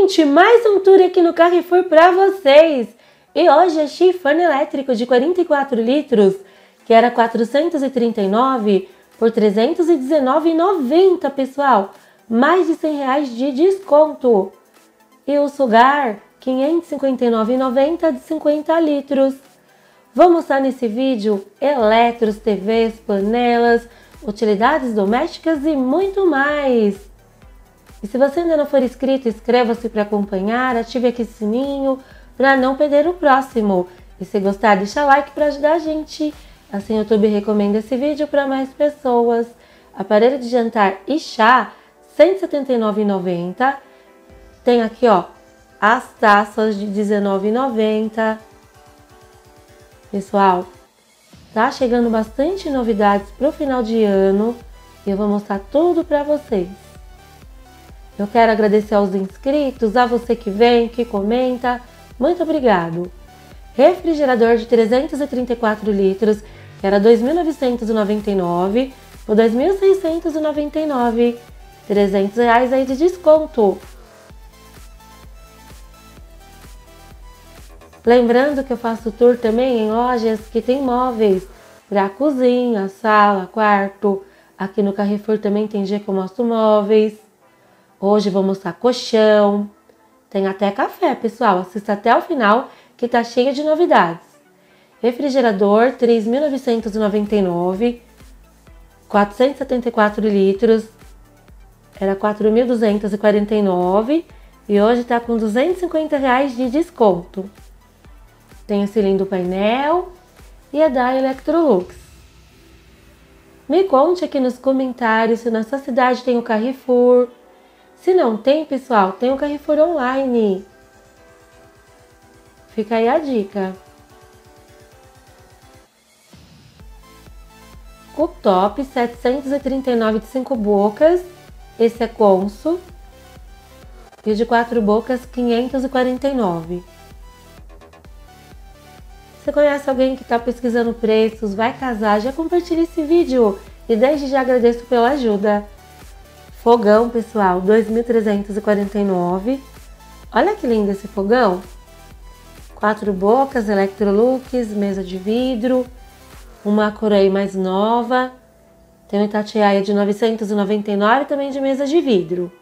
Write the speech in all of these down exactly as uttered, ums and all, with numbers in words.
Gente, mais um tour aqui no Carrefour para vocês! E hoje achei forno elétrico de quarenta e quatro litros, que era quatrocentos e trinta e nove reais por trezentos e dezenove reais e noventa centavos, pessoal! Mais de cem reais de desconto! E o sugar, quinhentos e cinquenta e nove reais e noventa centavos de cinquenta litros. Vou mostrar nesse vídeo eletros, T Vs, panelas, utilidades domésticas e muito mais! E se você ainda não for inscrito, inscreva-se para acompanhar, ative aqui o sininho para não perder o próximo. E se gostar, deixa like para ajudar a gente. Assim o YouTube recomenda esse vídeo para mais pessoas. Aparelho de jantar e chá, cento e setenta e nove reais e noventa centavos. Tem aqui, ó, as taças de dezenove reais e noventa centavos. Pessoal, tá chegando bastante novidades para o final de ano e eu vou mostrar tudo para vocês. Eu quero agradecer aos inscritos, a você que vem, que comenta. Muito obrigado. Refrigerador de trezentos e trinta e quatro litros, que era dois mil novecentos e noventa e nove reais por dois mil seiscentos e noventa e nove reais. trezentos reais aí de desconto. Lembrando que eu faço tour também em lojas que tem móveis para cozinha, sala, quarto. Aqui no Carrefour também tem dia que eu mostro móveis. Hoje vou mostrar colchão, tem até café, pessoal, assista até o final que tá cheio de novidades. Refrigerador, três mil novecentos e noventa e nove reais, quatrocentos e setenta e quatro litros, era quatro mil duzentos e quarenta e nove reais e hoje tá com duzentos e cinquenta reais de desconto. Tem esse lindo painel e a da Electrolux. Me conte aqui nos comentários se na sua cidade tem o Carrefour. Se não tem, pessoal, tem o Carrefour Online. Fica aí a dica. Cooktop setecentos e trinta e nove de cinco bocas. Esse é Consul. E de quatro bocas, quinhentos e quarenta e nove. Você conhece alguém que está pesquisando preços, vai casar, já compartilha esse vídeo. E desde já agradeço pela ajuda. Fogão, pessoal, dois mil trezentos e quarenta e nove reais. Olha que lindo esse fogão. Quatro bocas, Electrolux, mesa de vidro. Uma cor aí mais nova. Tem um Itatiaia de novecentos e noventa e nove reais também de mesa de vidro.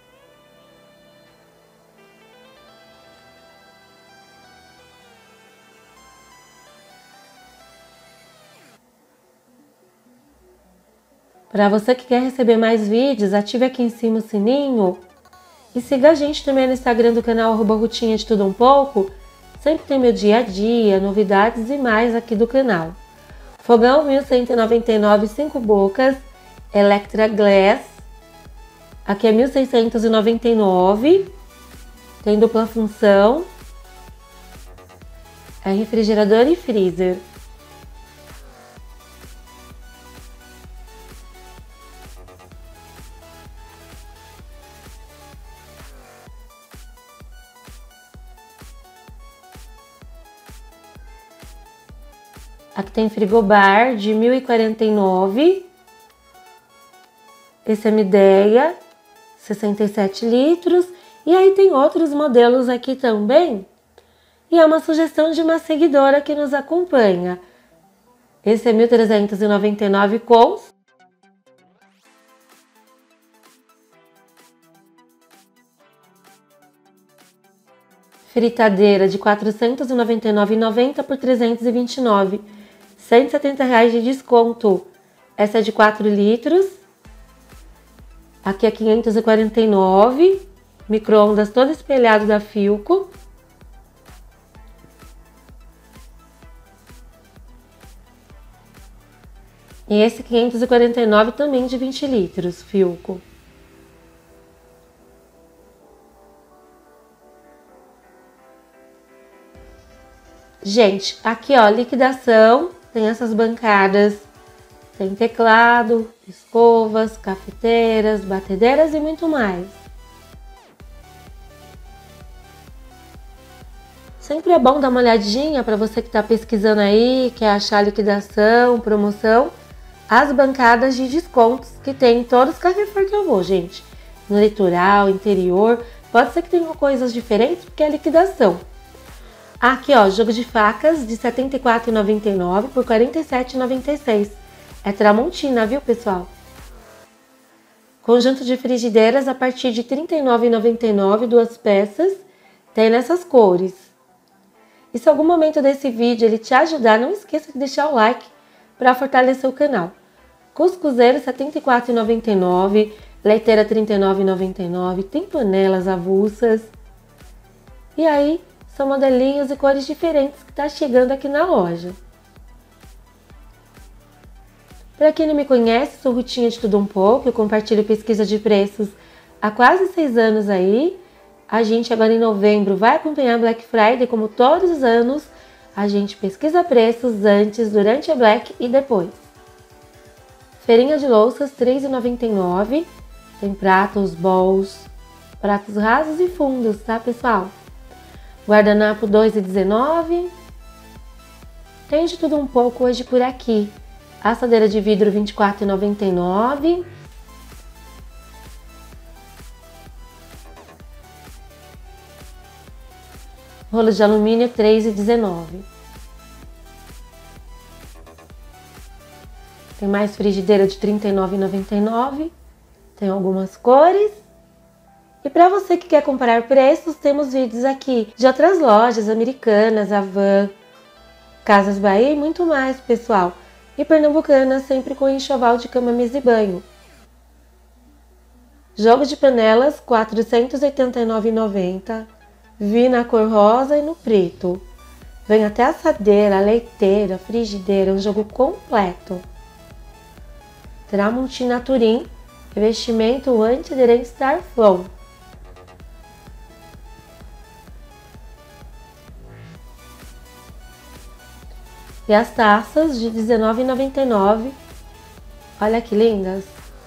Para você que quer receber mais vídeos, ative aqui em cima o sininho e siga a gente também no Instagram do canal arroba Rutinha de Tudo Um Pouco. Sempre tem meu dia a dia, novidades e mais aqui do canal. Fogão mil cento e noventa e nove, cinco bocas, Electra Glass. Aqui é mil seiscentos e noventa e nove, tem dupla função. É refrigerador e freezer. Aqui tem frigobar de mil e quarenta e nove. Esse é Midea, sessenta e sete litros. E aí tem outros modelos aqui também. E é uma sugestão de uma seguidora que nos acompanha. Esse é mil trezentos e noventa e nove com... Fritadeira de quatrocentos e noventa e nove reais e noventa centavos por trezentos e vinte e nove reais. cento e setenta reais de desconto. Essa é de quatro litros. Aqui é quinhentos e quarenta e nove reais. Micro-ondas todo espelhado da Philco. E esse quinhentos e quarenta e nove reais também de vinte litros, Philco. Gente, aqui ó, liquidação. Tem essas bancadas, tem teclado, escovas, cafeteiras, batedeiras e muito mais. Sempre é bom dar uma olhadinha para você que está pesquisando aí, quer achar liquidação, promoção, as bancadas de descontos que tem em todos os Carrefour que eu vou, gente. No litoral, interior, Pode ser que tenha coisas diferentes porque é liquidação. Aqui, ó, jogo de facas de setenta e quatro reais e noventa e nove centavos por quarenta e sete reais e noventa e seis centavos. É Tramontina, viu, pessoal? Conjunto de frigideiras a partir de trinta e nove reais e noventa e nove centavos, duas peças. Tem nessas cores. E se algum momento desse vídeo ele te ajudar, não esqueça de deixar o like para fortalecer o canal. Cuscuzeiro setenta e quatro reais e noventa e nove centavos, leiteira trinta e nove reais e noventa e nove centavos, tem panelas avulsas. E aí, são modelinhos e cores diferentes que tá chegando aqui na loja. Para quem não me conhece, sou Rutinha de Tudo Um Pouco, eu compartilho pesquisa de preços há quase seis anos aí. A gente agora em novembro vai acompanhar Black Friday, como todos os anos. A gente pesquisa preços antes, durante a Black e depois. Feirinha de louças, três reais e noventa e nove centavos. Tem pratos, bowls, pratos rasos e fundos, tá, pessoal? Guardanapo, dois reais e dezenove centavos. Tem de tudo um pouco hoje por aqui. Assadeira de vidro, vinte e quatro reais e noventa e nove centavos. Rolo de alumínio, três reais e dezenove centavos. Tem mais frigideira de trinta e nove reais e noventa e nove centavos. Tem algumas cores. E para você que quer comparar preços, temos vídeos aqui de outras lojas americanas, Havan, Casas Bahia e muito mais, pessoal. E Pernambucana, sempre com enxoval de cama, mesa e banho. Jogo de panelas, quatrocentos e oitenta e nove reais e noventa centavos. Vi na cor rosa e no preto. Vem até assadeira, leiteira, frigideira, um jogo completo. Tramontina Turim, revestimento antiaderente Starflow. E as taças de dezenove reais e noventa e nove centavos. Olha que lindas.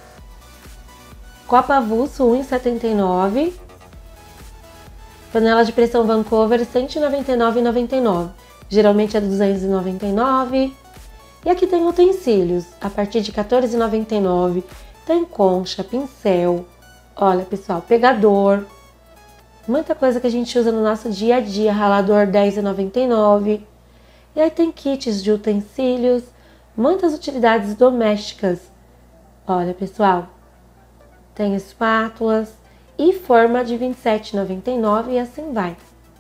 Copa avulso, um real e setenta e nove centavos. Panela de pressão Vancouver, cento e noventa e nove reais e noventa e nove centavos. Geralmente é duzentos e noventa e nove reais. E aqui tem utensílios, a partir de quatorze reais e noventa e nove centavos. Tem concha, pincel. Olha, pessoal, pegador. Muita coisa que a gente usa no nosso dia a dia. Ralador, dez reais e noventa e nove centavos. E aí tem kits de utensílios, muitas utilidades domésticas. Olha, pessoal, tem espátulas e forma de vinte e sete reais e noventa e nove centavos e assim vai.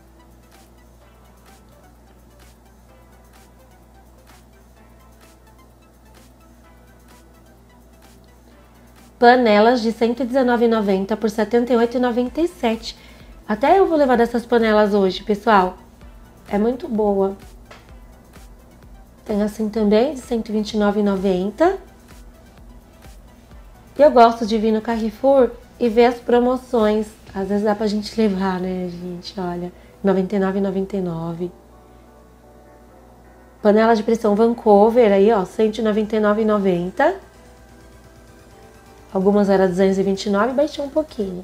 Panelas de cento e dezenove reais e noventa centavos por setenta e oito reais e noventa e sete centavos. Até eu vou levar dessas panelas hoje, pessoal. É muito boa. Tem assim também, de cento e vinte e nove reais e noventa centavos. E eu gosto de vir no Carrefour e ver as promoções. Às vezes dá pra gente levar, né, gente? Olha, noventa e nove reais e noventa e nove centavos. Panela de pressão Vancouver aí, ó, cento e noventa e nove reais e noventa centavos. Algumas eram duzentos e vinte e nove reais, baixou um pouquinho.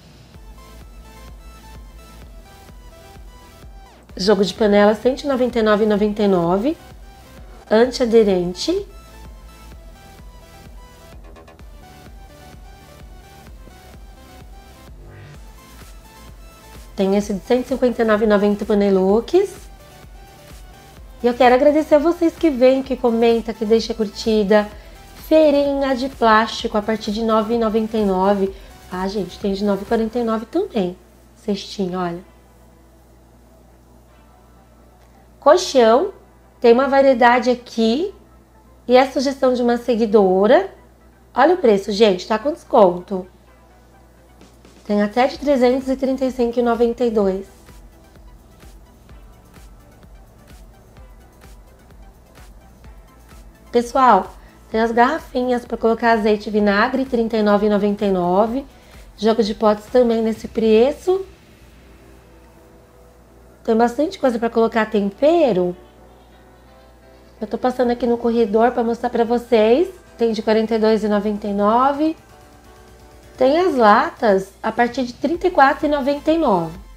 Jogo de panela, cento e noventa e nove reais e noventa e nove centavos. Antiaderente. Tem esse de cento e cinquenta e nove reais e noventa centavos Panelux. E eu quero agradecer a vocês que vêm, que comentam, que deixam curtida. Feirinha de plástico a partir de nove reais e noventa e nove centavos. Ah, gente, tem de nove reais e quarenta e nove centavos também. Cestinho, olha. Colchão. Tem uma variedade aqui. E é sugestão de uma seguidora. Olha o preço, gente, tá com desconto. Tem até de trezentos e trinta e cinco reais e noventa e dois centavos. Pessoal, tem as garrafinhas para colocar azeite e vinagre, trinta e nove reais e noventa e nove centavos. Jogo de potes também nesse preço. Tem bastante coisa para colocar tempero. Eu tô passando aqui no corredor para mostrar para vocês. Tem de quarenta e dois reais e noventa e nove centavos. Tem as latas a partir de trinta e quatro reais e noventa e nove centavos.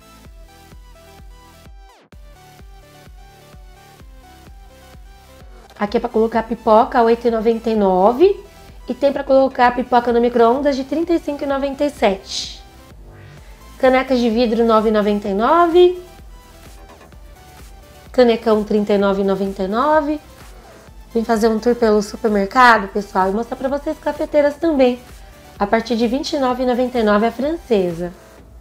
Aqui é para colocar pipoca, oito reais e noventa e nove centavos. E tem para colocar pipoca no micro-ondas de trinta e cinco reais e noventa e sete centavos. Canecas de vidro nove reais e noventa e nove centavos. Canecão trinta e nove reais e noventa e nove centavos. Vim fazer um tour pelo supermercado, pessoal, e mostrar para vocês cafeteiras também. A partir de vinte e nove reais e noventa e nove centavos a francesa.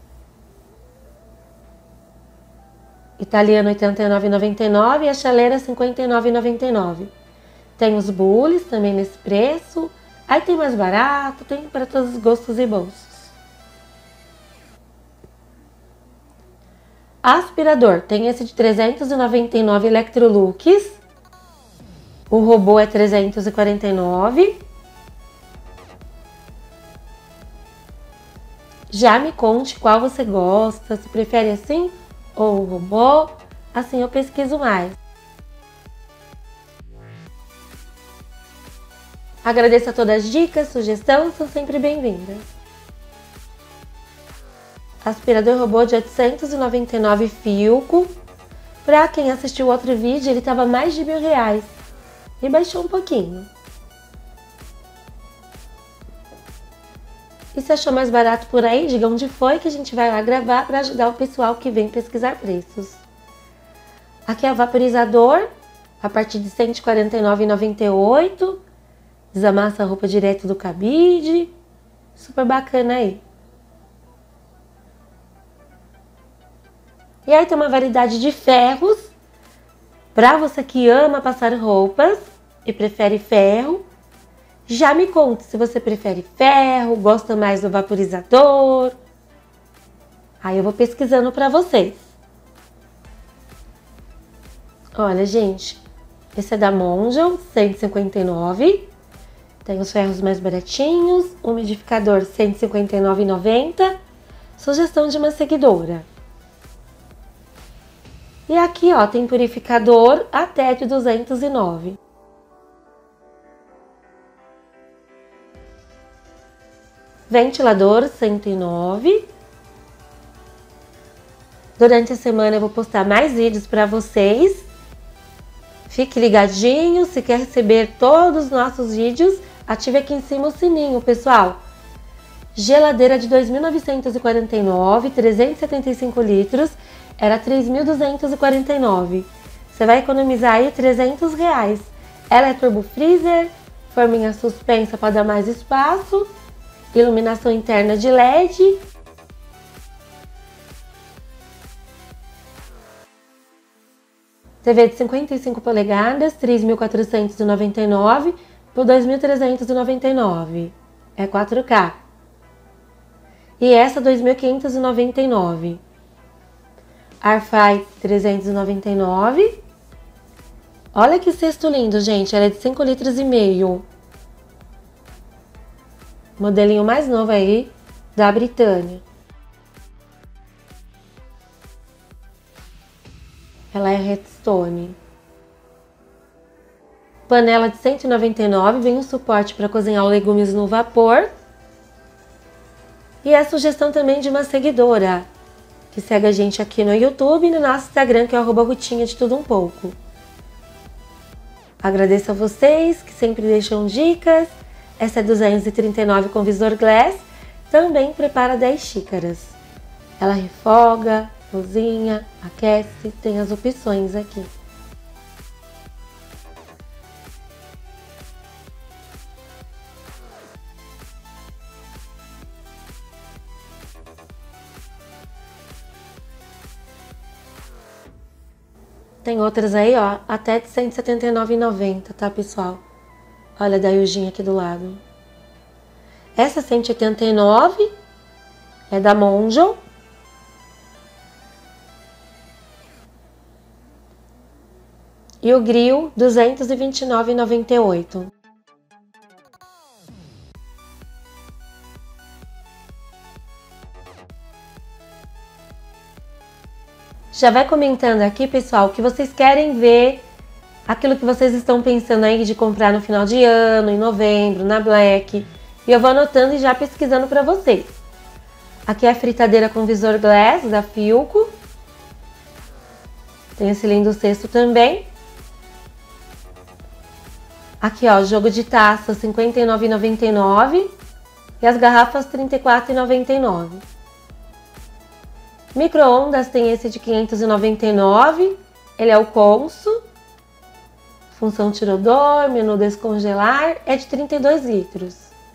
Italiana oitenta e nove reais e noventa e nove centavos e a chaleira cinquenta e nove reais e noventa e nove centavos. Tem os bules também nesse preço. Aí tem mais barato, tem para todos os gostos e bolsos. Aspirador, tem esse de trezentos e noventa e nove Electrolux. O robô é trezentos e quarenta e nove. Já me conte qual você gosta, se prefere assim ou o robô, assim eu pesquiso mais. Agradeço a todas as dicas, sugestões, são sempre bem-vindas. Aspirador robô de oitocentos e noventa e nove Filco. Para quem assistiu outro vídeo, ele estava mais de mil reais. E baixou um pouquinho. E se achou mais barato por aí, diga onde foi que a gente vai lá gravar para ajudar o pessoal que vem pesquisar preços. Aqui é o vaporizador, a partir de cento e quarenta e nove reais e noventa e oito centavos. Desamassa a roupa direto do cabide. Super bacana aí. E aí tem uma variedade de ferros. Para você que ama passar roupas e prefere ferro. Já me conte se você prefere ferro, gosta mais do vaporizador. Aí eu vou pesquisando para vocês. Olha, gente, esse é da Mondial, cento e cinquenta e nove reais. Tem os ferros mais baratinhos, umidificador cento e cinquenta e nove reais e noventa centavos. Sugestão de uma seguidora. E aqui, ó, tem purificador até de duzentos e nove reais. Ventilador cento e nove reais. Durante a semana eu vou postar mais vídeos para vocês. Fique ligadinho, se quer receber todos os nossos vídeos, ative aqui em cima o sininho, pessoal. Geladeira de dois mil novecentos e quarenta e nove reais, trezentos e setenta e cinco litros, era três mil duzentos e quarenta e nove reais. Você vai economizar aí trezentos reais. Ela é turbo freezer, forminha suspensa para dar mais espaço, iluminação interna de L E D. T V de cinquenta e cinco polegadas, três mil quatrocentos e noventa e nove reais por dois mil trezentos e noventa e nove reais. É quatro K. E essa dois mil quinhentos e noventa e nove reais. Airfry trezentos e noventa e nove reais. Olha que cesto lindo, gente. Ela é de cinco litros e meio. Modelinho mais novo aí da Britânia. Ela é Redstone. Panela de cento e noventa e nove reais, vem um suporte para cozinhar os legumes no vapor. E é sugestão também de uma seguidora, que segue a gente aqui no YouTube e no nosso Instagram, que é arroba Rutinha de Tudo Um Pouco. Agradeço a vocês que sempre deixam dicas. Essa é duzentos e trinta e nove com visor glass. Também prepara dez xícaras. Ela refoga, cozinha, aquece, tem as opções aqui. Tem outras aí, ó, até de cento e setenta e nove reais e noventa centavos, tá, pessoal? Olha a da Yujin aqui do lado. Essa cento e oitenta e nove reais é da Mondial. E o grill, duzentos e vinte e nove reais e noventa e oito centavos. Já vai comentando aqui, pessoal, o que vocês querem ver, aquilo que vocês estão pensando aí de comprar no final de ano, em novembro, na Black. E eu vou anotando e já pesquisando para vocês. Aqui é a fritadeira com visor glass da Filco. Tem esse lindo cesto também. Aqui, ó, jogo de taça, cinquenta e nove reais e noventa e nove centavos. E as garrafas, trinta e quatro reais e noventa e nove centavos. Micro-ondas tem esse de quinhentos e noventa e nove, ele é o Consul. Função tirador, menu descongelar, é de trinta e dois litros.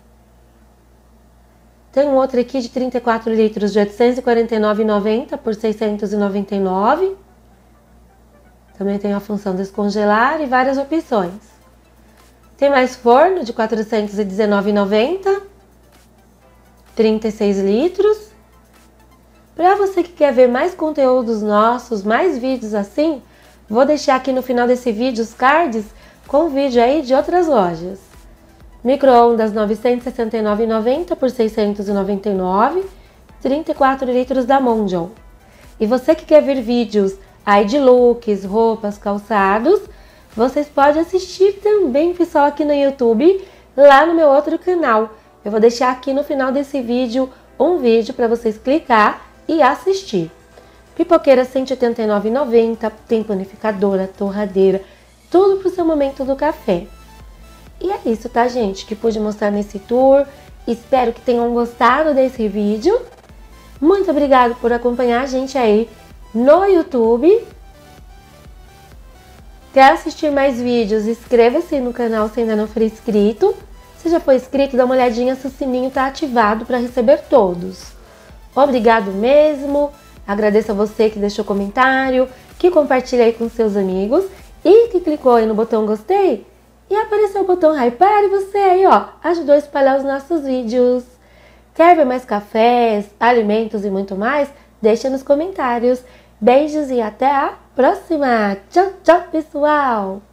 Tem um outro aqui de trinta e quatro litros de oitocentos e quarenta e nove reais e noventa centavos por seiscentos e noventa e nove reais. Também tem a função descongelar e várias opções. Tem mais forno de quatrocentos e dezenove reais e noventa centavos, trinta e seis litros. Para você que quer ver mais conteúdos nossos, mais vídeos assim, vou deixar aqui no final desse vídeo os cards com vídeo aí de outras lojas. Micro-ondas novecentos e sessenta e nove reais e noventa centavos por seiscentos e noventa e nove reais, trinta e quatro litros da Mondial. E você que quer ver vídeos aí de looks, roupas, calçados, vocês podem assistir também, pessoal, aqui no YouTube, lá no meu outro canal. Eu vou deixar aqui no final desse vídeo um vídeo para vocês clicar e assistir. Pipoqueira cento e oitenta e nove reais e noventa centavos, tem panificadora, torradeira, tudo para o seu momento do café. E é isso, tá, gente, que pude mostrar nesse tour. Espero que tenham gostado desse vídeo. Muito obrigada por acompanhar a gente aí no YouTube. Quer assistir mais vídeos? Inscreva-se no canal se ainda não for inscrito. Se já for inscrito, dá uma olhadinha se o sininho está ativado para receber todos. Obrigado mesmo. Agradeço a você que deixou comentário, que compartilha aí com seus amigos e que clicou aí no botão gostei e apareceu o botão hypar e você aí, ó, ajudou a espalhar os nossos vídeos. Quer ver mais cafés, alimentos e muito mais? Deixa nos comentários. Beijos e até a próxima. Tchau, tchau, pessoal!